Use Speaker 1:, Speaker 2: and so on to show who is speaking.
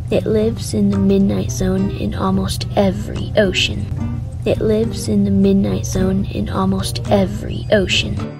Speaker 1: It lives in the midnight zone in almost every ocean. It lives in the midnight zone in almost every ocean.